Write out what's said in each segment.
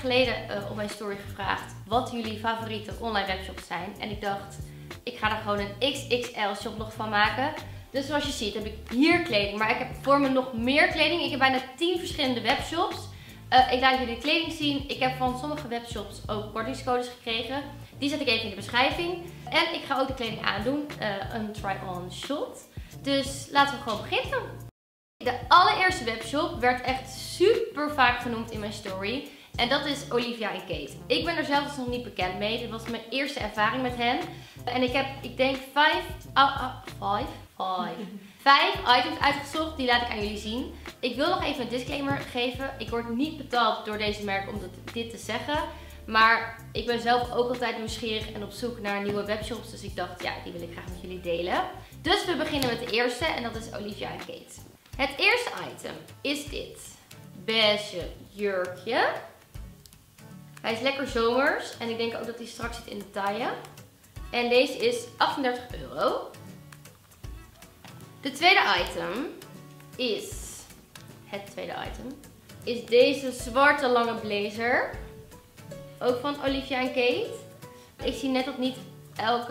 geleden op mijn story gevraagd wat jullie favoriete online webshops zijn. En ik dacht, ik ga er gewoon een XXL shoplog van maken. Dus zoals je ziet heb ik hier kleding, maar ik heb voor me nog meer kleding. Ik heb bijna 10 verschillende webshops. Ik laat jullie de kleding zien. Ik heb van sommige webshops ook kortingscodes gekregen. Die zet ik even in de beschrijving. En ik ga ook de kleding aandoen. Een try-on shot. Dus laten we gewoon beginnen. De allereerste webshop werd echt super vaak genoemd in mijn story. En dat is Olivia & Kate. Ik ben er zelf dus nog niet bekend mee. Dit was mijn eerste ervaring met hen. En ik heb, ik denk, 5 items uitgezocht. Die laat ik aan jullie zien. Ik wil nog even een disclaimer geven. Ik word niet betaald door deze merk om dit te zeggen. Maar ik ben zelf ook altijd nieuwsgierig en op zoek naar nieuwe webshops. Dus ik dacht, ja, die wil ik graag met jullie delen. Dus we beginnen met de eerste en dat is Olivia & Kate. Het eerste item is dit beige jurkje. Hij is lekker zomers en ik denk ook dat hij straks zit in de taille. En deze is €38. Het tweede item is deze zwarte lange blazer. Ook van Olivia & Kate. Ik zie net dat niet elk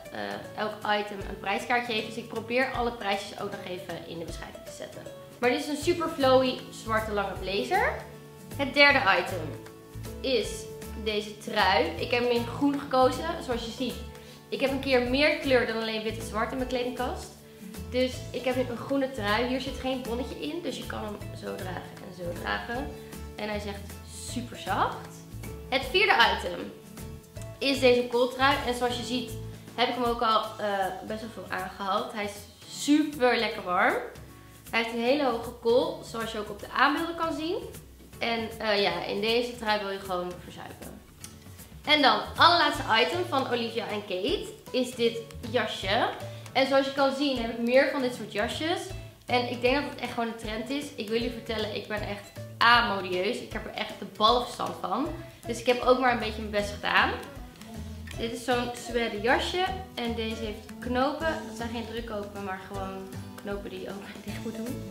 item een prijskaartje heeft. Dus ik probeer alle prijsjes ook nog even in de beschrijving te zetten. Maar dit is een super flowy zwarte lange blazer. Het derde item is deze trui. Ik heb hem in groen gekozen. Zoals je ziet. Ik heb een keer meer kleur dan alleen wit en zwart in mijn kledingkast. Dus ik heb een groene trui. Hier zit geen bonnetje in. Dus je kan hem zo dragen en zo dragen. En hij is echt super zacht. Het vierde item is deze kooltrui. En zoals je ziet heb ik hem ook al best wel veel aangehad. Hij is super lekker warm. Hij heeft een hele hoge kool. Zoals je ook op de aanbeelden kan zien. En ja, in deze trui wil je gewoon verzuipen. En dan, allerlaatste item van Olivia & Kate is dit jasje. En zoals je kan zien heb ik meer van dit soort jasjes. En ik denk dat het echt gewoon een trend is. Ik wil jullie vertellen, ik ben echt modieus. Ik heb er echt de ballen verstand van. Dus ik heb ook maar een beetje mijn best gedaan. Dit is zo'n suède jasje. En deze heeft knopen. Dat zijn geen drukkopen, maar gewoon knopen die je ook dicht moet doen.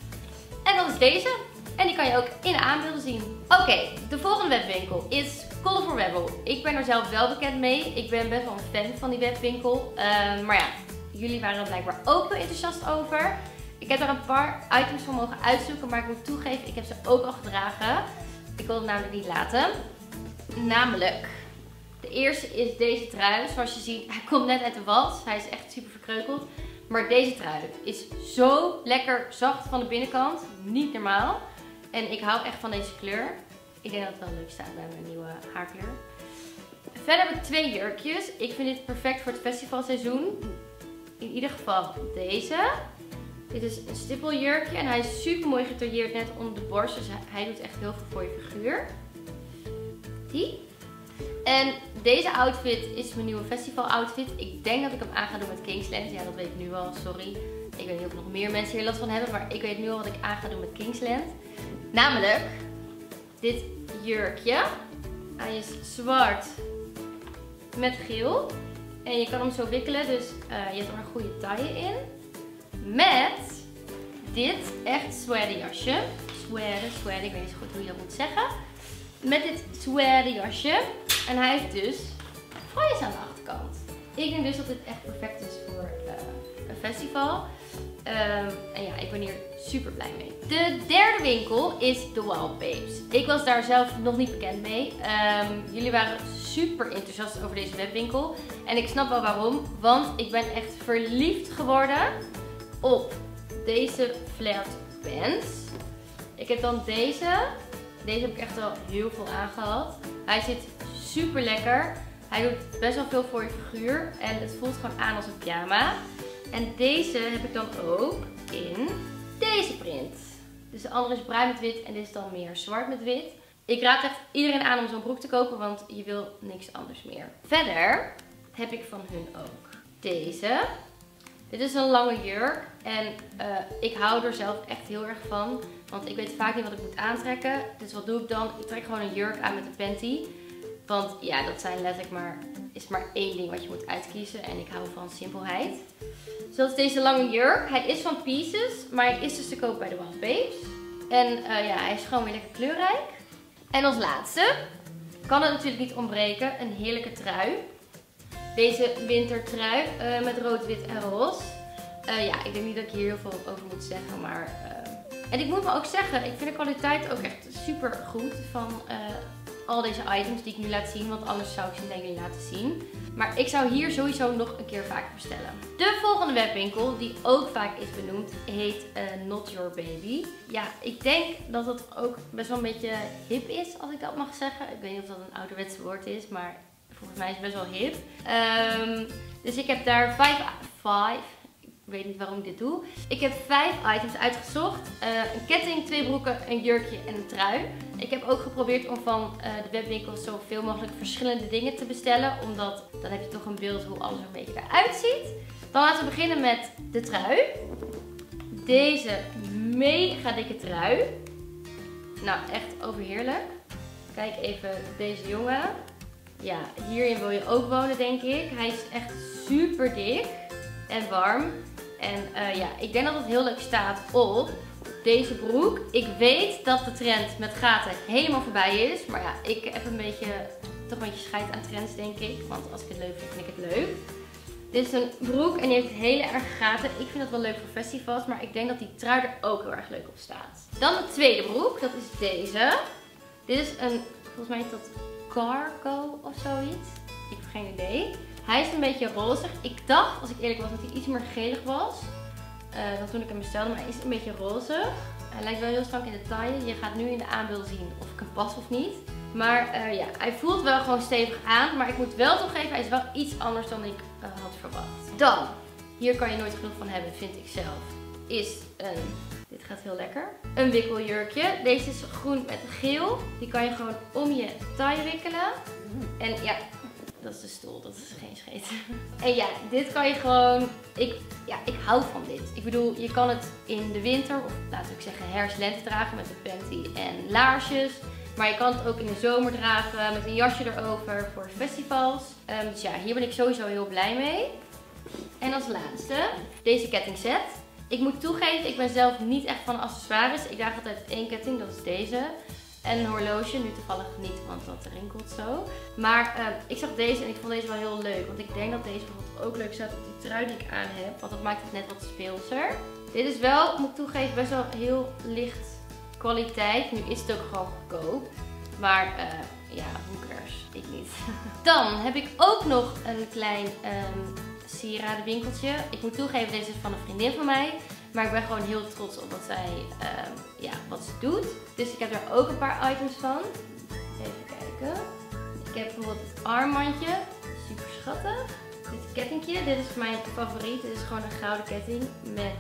En dat is deze. En die kan je ook in de aanbeelden zien. Oké, de volgende webwinkel is Colorful Rebel. Ik ben er zelf wel bekend mee. Ik ben best wel een fan van die webwinkel. Maar ja, jullie waren er blijkbaar ook wel enthousiast over. Ik heb er een paar items van mogen uitzoeken, maar ik moet toegeven, ik heb ze ook al gedragen. Ik wil het namelijk niet laten. Namelijk, de eerste is deze trui. Zoals je ziet, hij komt net uit de was. Hij is echt super verkreukeld. Maar deze trui is zo lekker zacht van de binnenkant. Niet normaal. En ik hou echt van deze kleur. Ik denk dat het wel leuk staat bij mijn nieuwe haarkleur. Verder heb ik 2 jurkjes. Ik vind dit perfect voor het festivalseizoen. In ieder geval deze. Dit is een stippeljurkje en hij is super mooi getailleerd net onder de borst. Dus hij doet echt heel veel voor je figuur. Die. En deze outfit is mijn nieuwe festival outfit. Ik denk dat ik hem aan ga doen met Kingsland. Ja, dat weet ik nu al. Sorry. Ik weet niet of nog meer mensen hier last van hebben. Maar ik weet nu al wat ik aan ga doen met Kingsland. Namelijk dit jurkje. Hij is zwart met geel. En je kan hem zo wikkelen. Dus je hebt er een goede taille in. Met dit echt suède jasje. Suède, ik weet niet zo goed hoe je dat moet zeggen. Met dit suède jasje. En hij heeft dus frais aan de achterkant. Ik denk dus dat dit echt perfect is voor een festival. En ja, ik ben hier super blij mee. De derde winkel is The Wild Babes. Ik was daar zelf nog niet bekend mee. Jullie waren super enthousiast over deze webwinkel. En ik snap wel waarom. Want ik ben echt verliefd geworden op deze flared pants. Ik heb dan deze. Deze heb ik echt al heel veel aangehad. Hij zit super lekker. Hij doet best wel veel voor je figuur. En het voelt gewoon aan als een pyjama. En deze heb ik dan ook in deze print. Dus de andere is bruin met wit en dit is dan meer zwart met wit. Ik raad echt iedereen aan om zo'n broek te kopen, want je wil niks anders meer. Verder heb ik van hun ook deze. Dit is een lange jurk en ik hou er zelf echt heel erg van. Want ik weet vaak niet wat ik moet aantrekken. Dus wat doe ik dan? Ik trek gewoon een jurk aan met een panty. Want ja, dat zijn letterlijk is maar één ding wat je moet uitkiezen. En ik hou van simpelheid. Dus dat is deze lange jurk. Hij is van Pieces, maar hij is dus te koop bij de Wild Babes. En ja, hij is gewoon weer lekker kleurrijk. En als laatste kan het natuurlijk niet ontbreken, een heerlijke trui. Deze wintertrui met rood, wit en roze. Ja, ik denk niet dat ik hier heel veel over moet zeggen, maar... En ik moet me ook zeggen, ik vind de kwaliteit ook echt super goed van al deze items die ik nu laat zien. Want anders zou ik ze denk ik niet laten zien. Maar ik zou hier sowieso nog een keer vaker bestellen. De volgende webwinkel, die ook vaak is benoemd, heet Not Your Baby. Ja, ik denk dat het ook best wel een beetje hip is, als ik dat mag zeggen. Ik weet niet of dat een ouderwetse woord is, maar volgens mij is het best wel hip. Dus ik heb daar 5. Ik weet niet waarom ik dit doe. Ik heb 5 items uitgezocht. Een ketting, 2 broeken, een jurkje en een trui. Ik heb ook geprobeerd om van de webwinkel zoveel mogelijk verschillende dingen te bestellen. Omdat dan heb je toch een beeld hoe alles er een beetje eruit ziet. Dan laten we beginnen met de trui. Deze mega dikke trui. Nou, echt overheerlijk. Kijk even deze jongen. Ja, hierin wil je ook wonen denk ik. Hij is echt super dik en warm. En ja, ik denk dat het heel leuk staat op deze broek. Ik weet dat de trend met gaten helemaal voorbij is. Maar ja, ik heb toch een beetje scheid aan trends denk ik. Want als ik het leuk vind ik het leuk. Dit is een broek en die heeft hele erg gaten. Ik vind dat wel leuk voor festivals. Maar ik denk dat die trui er ook heel erg leuk op staat. Dan de tweede broek. Dat is deze. Dit is een, volgens mij heet dat cargo of zoiets. Ik heb geen idee. Hij is een beetje rozig. Ik dacht, als ik eerlijk was, dat hij iets meer gelig was. Dan toen ik hem bestelde, maar hij is een beetje rozig. Hij lijkt wel heel strak in de taille. Je gaat nu in de aanbeeld zien of ik hem pas of niet. Maar ja, hij voelt wel gewoon stevig aan. Maar ik moet wel toegeven, hij is wel iets anders dan ik had verwacht. Dan, hier kan je nooit genoeg van hebben, vind ik zelf. Is een, dit gaat heel lekker, een wikkeljurkje. Deze is groen met geel. Die kan je gewoon om je taille wikkelen. En ja... Dat is de stoel, dat is geen scheet. En ja, dit kan je gewoon... Ik hou van dit. Ik bedoel, je kan het in de winter, of laten we zeggen herfst-lente dragen met een panty en laarsjes. Maar je kan het ook in de zomer dragen met een jasje erover voor festivals. Dus ja, hier ben ik sowieso heel blij mee. En als laatste, deze kettingset. Ik moet toegeven, ik ben zelf niet echt van accessoires. Ik draag altijd 1 ketting, dat is deze. En een horloge, nu toevallig niet, want dat rinkelt zo. Maar ik zag deze en ik vond deze wel heel leuk. Want ik denk dat deze bijvoorbeeld ook leuk staat op die trui die ik aan heb. Want dat maakt het net wat speelser. Dit is wel, moet ik toegeven, best wel heel licht kwaliteit. Nu is het ook gewoon goedkoop. Maar ja, hoekers, ik niet. Dan heb ik ook nog een klein sieradenwinkeltje. Ik moet toegeven, deze is van een vriendin van mij. Maar ik ben gewoon heel trots op wat zij, wat ze doet. Dus ik heb daar ook een paar items van. Even kijken. Ik heb bijvoorbeeld het armbandje. Super schattig. Dit kettingje. Dit is mijn favoriet. Dit is gewoon een gouden ketting met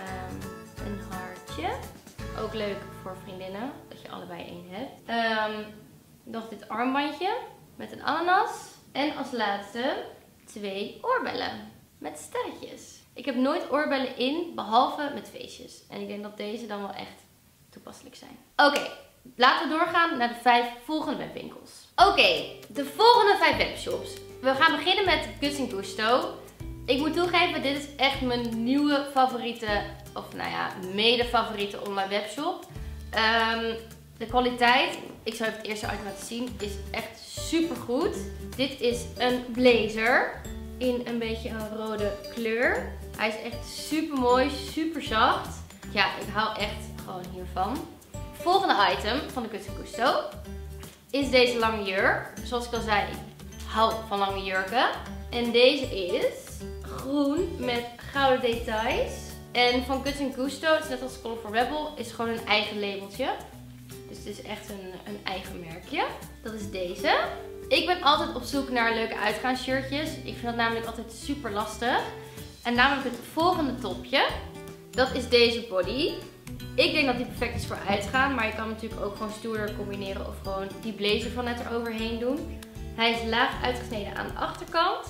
een hartje. Ook leuk voor vriendinnen. Dat je allebei 1 hebt. Nog dit armbandje met een ananas. En als laatste 2 oorbellen met sterretjes. Ik heb nooit oorbellen in, behalve met feestjes. En ik denk dat deze dan wel echt toepasselijk zijn. Oké, laten we doorgaan naar de 5 volgende webwinkels. Oké, de volgende 5 webshops. We gaan beginnen met Guts & Gusto. Ik moet toegeven, dit is echt mijn nieuwe favoriete, of nou ja, mede favoriete online webshop. De kwaliteit, ik zal even het eerste item laten zien, is echt super goed. Dit is een blazer in een beetje een rode kleur. Hij is echt super mooi, super zacht. Ja, ik hou echt gewoon hiervan. Volgende item van de Guts & Gusto is deze lange jurk. Zoals ik al zei, ik hou van lange jurken. En deze is groen met gouden details. En van Guts & Gusto, het is net als Colorful Rebel, is gewoon een eigen labeltje. Dus het is echt een eigen merkje. Dat is deze. Ik ben altijd op zoek naar leuke uitgaansshirtjes. Ik vind dat namelijk altijd super lastig. En namelijk het volgende topje. Dat is deze body. Ik denk dat die perfect is voor uitgaan. Maar je kan natuurlijk ook gewoon stoerder combineren. Of gewoon die blazer van net eroverheen doen. Hij is laag uitgesneden aan de achterkant.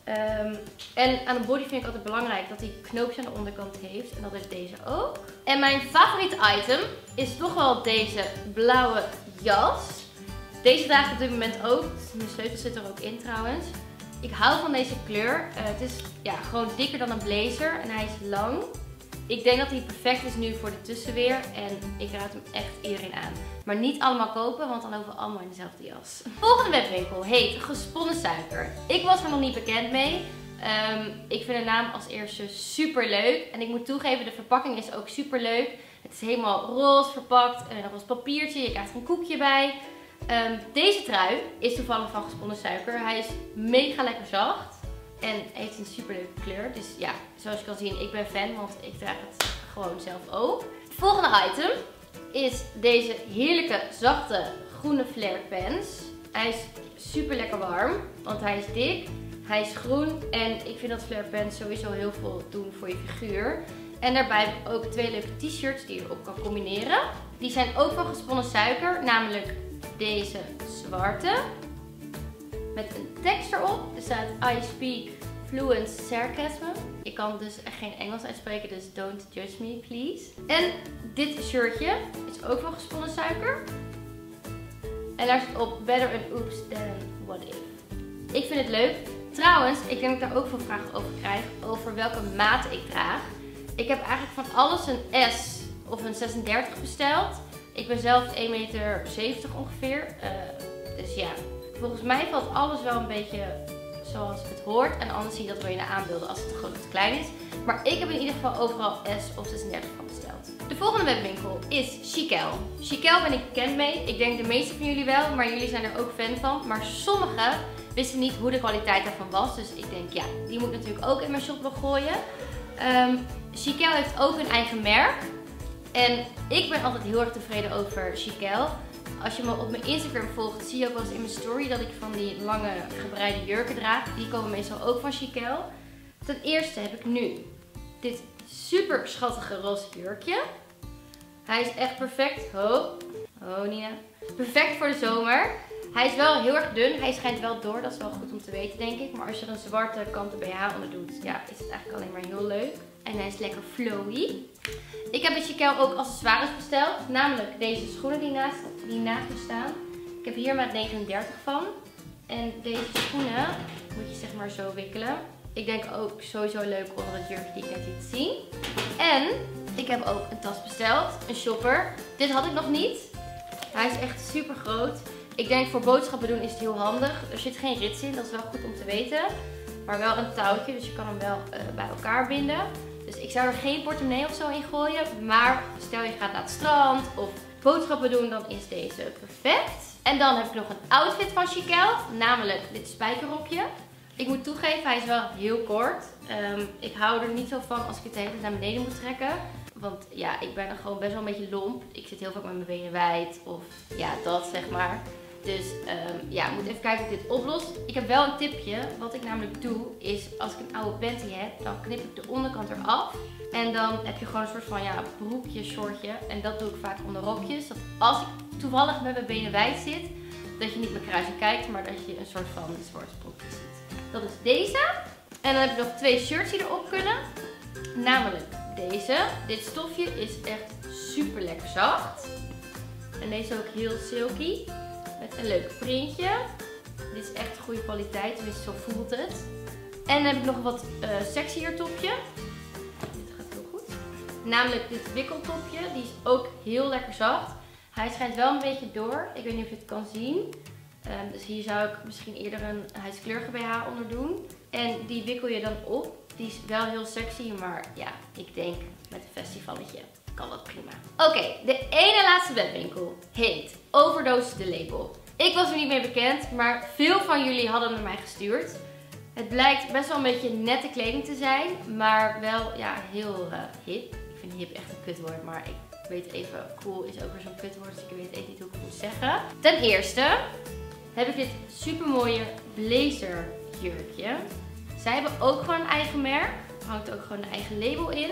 En aan de body vind ik altijd belangrijk dat hij knoopjes aan de onderkant heeft. En dat heeft deze ook. En mijn favoriete item is toch wel deze blauwe jas. Deze draag ik op dit moment ook. Mijn sleutel zit er ook in trouwens. Ik hou van deze kleur. Het is ja, gewoon dikker dan een blazer en hij is lang. Ik denk dat hij perfect is nu voor de tussenweer. En ik raad hem echt iedereen aan. Maar niet allemaal kopen, want dan lopen we allemaal in dezelfde jas. De volgende webwinkel heet Gesponnen Suiker. Ik was er nog niet bekend mee. Ik vind de naam als eerste super leuk. En ik moet toegeven, de verpakking is ook super leuk. Het is helemaal roze verpakt. En nog als papiertje. Je krijgt er een koekje bij. Deze trui is toevallig van Gesponnen Suiker. Hij is mega lekker zacht. En heeft een super leuke kleur. Dus ja, zoals je kan zien, ik ben fan. Want ik draag het gewoon zelf ook. Het volgende item is deze heerlijke zachte groene flare pens. Hij is super lekker warm. Want hij is dik. Hij is groen. En ik vind dat flare pens sowieso heel veel doen voor je figuur. En daarbij heb ik ook 2 leuke t-shirts die je erop kan combineren. Die zijn ook van Gesponnen Suiker. Namelijk deze zwarte. Met een tekst erop. Er staat I speak fluent sarcasm. Ik kan dus echt geen Engels uitspreken, dus don't judge me please. En dit shirtje is ook van Gesponnen Suiker. En daar staat op better an oops than what if. Ik vind het leuk. Trouwens, ik denk dat ik daar ook veel vragen over krijg. Over welke maat ik draag. Ik heb eigenlijk van alles een S of een 36 besteld. Ik ben zelf 1,70 meter ongeveer. Dus ja, volgens mij valt alles wel een beetje zoals het hoort. En anders zie je dat wel in de aanbeelden als het te groot of te klein is. Maar ik heb in ieder geval overal S of 36 van besteld. De volgende webwinkel is Chiquelle. Chiquelle ben ik bekend mee. Ik denk de meeste van jullie wel, maar jullie zijn er ook fan van. Maar sommigen wisten niet hoe de kwaliteit daarvan was. Dus ik denk, ja, die moet ik natuurlijk ook in mijn shoplog gooien. Chiquelle heeft ook een eigen merk. En ik ben altijd heel erg tevreden over Chiquelle. Als je me op mijn Instagram volgt, zie je ook wel eens in mijn story dat ik van die lange gebreide jurken draag. Die komen meestal ook van Chiquelle. Ten eerste heb ik nu dit super schattige roze jurkje. Hij is echt perfect. Nina. Perfect voor de zomer. Hij is wel heel erg dun. Hij schijnt wel door. Dat is wel goed om te weten, denk ik. Maar als je er een zwarte kanten BH onder doet, ja, is het eigenlijk alleen maar heel leuk. En hij is lekker flowy. Ik heb bij Chiquelle ook accessoires besteld. Namelijk deze schoenen die naast me staan. Ik heb hier maat 39 van. En deze schoenen moet je zeg maar zo wikkelen. Ik denk ook sowieso leuk onder het jurkje die ik net liet zien. En ik heb ook een tas besteld. Een shopper. Dit had ik nog niet. Hij is echt super groot. Ik denk voor boodschappen doen is het heel handig. Er zit geen rits in. Dat is wel goed om te weten. Maar wel een touwtje. Dus je kan hem wel bij elkaar binden. Dus ik zou er geen portemonnee of zo in gooien. Maar stel je gaat naar het strand of boodschappen doen, dan is deze perfect. En dan heb ik nog een outfit van Chiquelle. Namelijk dit spijkerrokje. Ik moet toegeven, hij is wel heel kort. Ik hou er niet zo van als ik het de hele tijd naar beneden moet trekken. Want ja, ik ben er gewoon best wel een beetje lomp. Ik zit heel vaak met mijn benen wijd. Of ja, dat zeg maar. Dus ja, ik moet even kijken of ik dit oplost. Ik heb wel een tipje. Wat ik namelijk doe, is als ik een oude panty heb, dan knip ik de onderkant eraf. En dan heb je gewoon een soort van ja, broekje, shortje. En dat doe ik vaak onder rokjes. Dat als ik toevallig met mijn benen wijd zit, dat je niet mijn kruisje kijkt, maar dat je een soort van zwart broekje ziet. Dat is deze. En dan heb ik nog 2 shirts die erop kunnen. Namelijk deze. Dit stofje is echt super lekker zacht. En deze is ook heel silky. Met een leuk printje. Dit is echt goede kwaliteit, tenminste zo voelt het. En dan heb ik nog een wat sexier topje. Dit gaat heel goed. Namelijk dit wikkeltopje. Die is ook heel lekker zacht. Hij schijnt wel een beetje door. Ik weet niet of je het kan zien. Dus hier zou ik misschien eerder een huidskleurige BH onder doen. En die wikkel je dan op. Die is wel heel sexy, maar ja, ik denk met een festivalletje kan dat prima. Oké, de ene laatste webwinkel heet Overdose The Label. Ik was er niet mee bekend, maar veel van jullie hadden hem naar mij gestuurd. Het blijkt best wel een beetje nette kleding te zijn, maar wel ja, heel hip. Ik vind hip echt een kutwoord, maar ik weet even, cool is ook weer zo'n kutwoord, dus ik weet even niet hoe ik het moet zeggen. Ten eerste heb ik dit super mooie blazer jurkje. Zij hebben ook gewoon een eigen merk. Er hangt ook gewoon een eigen label in.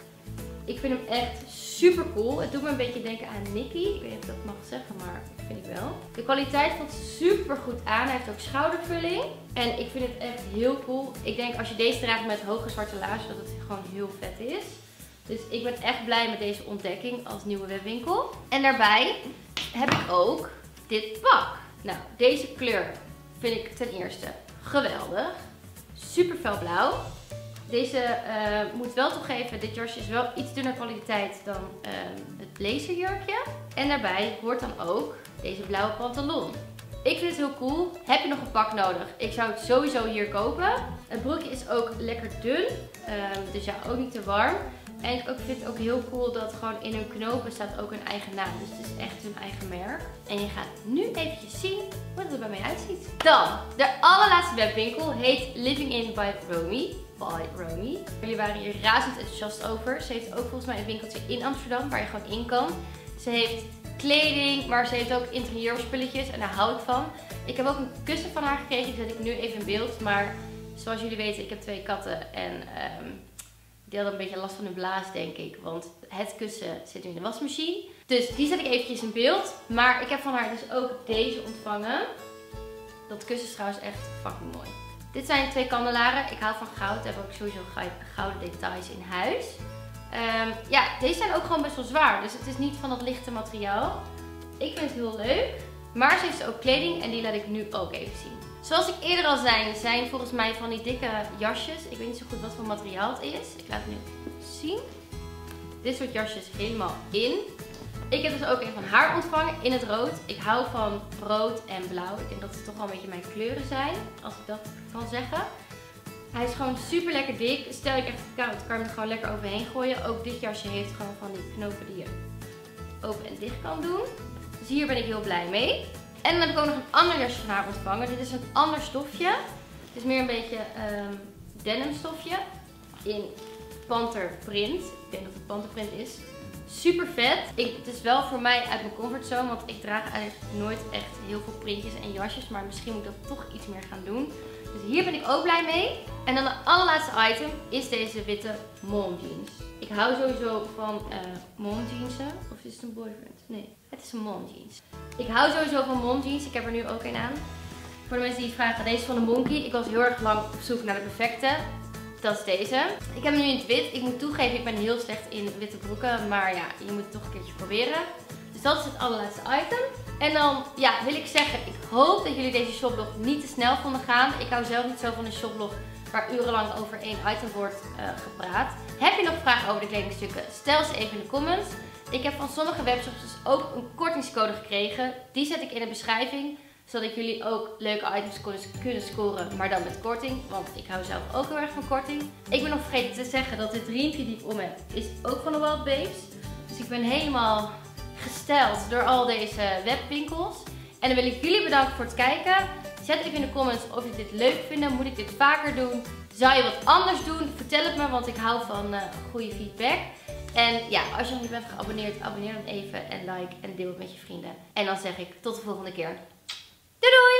Ik vind hem echt super cool. Het doet me een beetje denken aan Nicky. Ik weet niet of ik dat mag zeggen, maar dat vind ik wel. De kwaliteit voelt super goed aan. Hij heeft ook schoudervulling. En ik vind het echt heel cool. Ik denk als je deze draagt met hoge zwarte laarzen dat het gewoon heel vet is. Dus ik ben echt blij met deze ontdekking als nieuwe webwinkel. En daarbij heb ik ook dit pak. Nou, deze kleur vind ik ten eerste geweldig. Super felblauw. Deze moet wel toegeven, dit jasje is wel iets dunner kwaliteit dan het blazerjurkje. En daarbij hoort dan ook deze blauwe pantalon. Ik vind het heel cool. Heb je nog een pak nodig? Ik zou het sowieso hier kopen. Het broekje is ook lekker dun. Dus ja, ook niet te warm. En ik vind het ook heel cool dat gewoon in hun knopen staat ook een eigen naam. Dus het is echt hun eigen merk. En je gaat nu eventjes zien hoe het er bij mij uitziet. Dan, de allerlaatste webwinkel heet Living In by Romy. Jullie waren hier razend enthousiast over. Ze heeft ook volgens mij een winkeltje in Amsterdam waar je gewoon in kan. Ze heeft kleding, maar ze heeft ook interieurspulletjes en daar hou ik van. Ik heb ook een kussen van haar gekregen, die zet ik nu even in beeld. Maar zoals jullie weten, ik heb 2 katten en die hadden een beetje last van hun blaas, denk ik. Want het kussen zit nu in de wasmachine. Dus die zet ik eventjes in beeld. Maar ik heb van haar dus ook deze ontvangen. Dat kussen is trouwens echt fucking mooi. Dit zijn 2 kandelaren. Ik hou van goud. We hebben ook sowieso gouden details in huis. Ja, deze zijn ook gewoon best wel zwaar. Dus het is niet van dat lichte materiaal. Ik vind het heel leuk. Maar ze heeft ook kleding en die laat ik nu ook even zien. Zoals ik eerder al zei, zijn volgens mij van die dikke jasjes. Ik weet niet zo goed wat voor materiaal het is. Ik laat het nu zien. Dit soort jasjes helemaal in. Ik heb dus ook een van haar ontvangen in het rood. Ik hou van rood en blauw. Ik denk dat het toch wel een beetje mijn kleuren zijn. Als ik dat kan zeggen. Hij is gewoon super lekker dik. Stel je echt koud, kan je hem er gewoon lekker overheen gooien. Ook dit jasje heeft gewoon van die knopen die je open en dicht kan doen. Dus hier ben ik heel blij mee. En dan heb ik ook nog een ander jasje van haar ontvangen. Dit is een ander stofje. Het is meer een beetje denim stofje. In panterprint. Ik denk dat het panterprint is. Super vet. Het is wel voor mij uit mijn comfortzone. Want ik draag eigenlijk nooit echt heel veel printjes en jasjes. Maar misschien moet ik dat toch iets meer gaan doen. Dus hier ben ik ook blij mee. En dan de allerlaatste item is deze witte mom jeans. Ik hou sowieso van mom jeansen. Of is het een boyfriend? Nee, het is een mom jeans. Ik hou sowieso van mom jeans. Ik heb er nu ook een aan. Voor de mensen die het vragen, deze is van de Monkey. Ik was heel erg lang op zoek naar de perfecte. Dat is deze. Ik heb hem nu in het wit. Ik moet toegeven, ik ben heel slecht in witte broeken. Maar ja, je moet het toch een keertje proberen. Dus dat is het allerlaatste item. En dan ja, wil ik zeggen, ik hoop dat jullie deze shoplog niet te snel vonden gaan. Ik hou zelf niet zo van een shoplog waar urenlang over 1 item wordt gepraat. Heb je nog vragen over de kledingstukken? Stel ze even in de comments. Ik heb van sommige webshops dus ook een kortingscode gekregen. Die zet ik in de beschrijving. Zodat jullie ook leuke items kunnen scoren, maar dan met korting. Want ik hou zelf ook heel erg van korting. Ik ben nog vergeten te zeggen dat dit riempje die ik om heb, is ook van de Wild Babes. Dus ik ben helemaal gesteld door al deze webwinkels. En dan wil ik jullie bedanken voor het kijken. Zet even in de comments of jullie dit leuk vinden. Moet ik dit vaker doen? Zou je wat anders doen? Vertel het me, want ik hou van goede feedback. En ja, als je nog niet bent geabonneerd, abonneer dan even en like en deel het met je vrienden. En dan zeg ik tot de volgende keer. Doei doei!